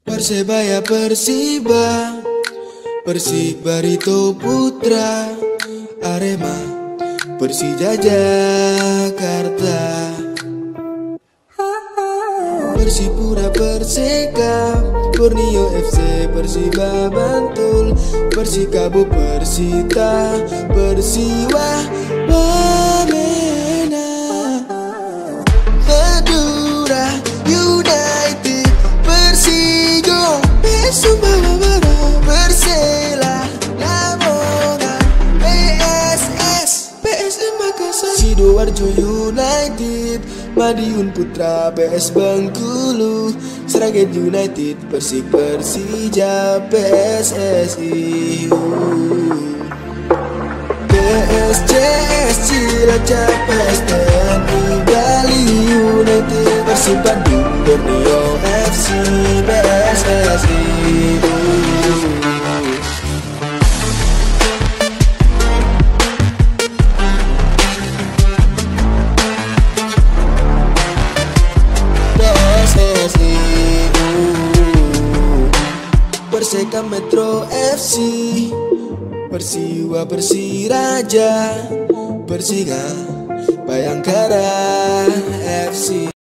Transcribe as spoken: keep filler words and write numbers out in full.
Persebaya Persiba, Persik Barito Putra, Arema, Persija Jakarta, Persipura Persikap, Borneo F C, Persiba Bantul, Persikabo Persita, Persiwa Wamena, Madura United, Persigo, Persumbawa Barat, Persela, Lamongan, P S S, P S M Makassar, Sidoarjo United, Madiun Putra, P S Bengkulu, Sragen United, Persik Persija, P S S I, P S C S Cilacap, P S T N I Bali United, Persib Bandung, Borneo F C, P S S I. Perseka Metro F C, Persiwa Persiraja, Persiga Bayangkara F C.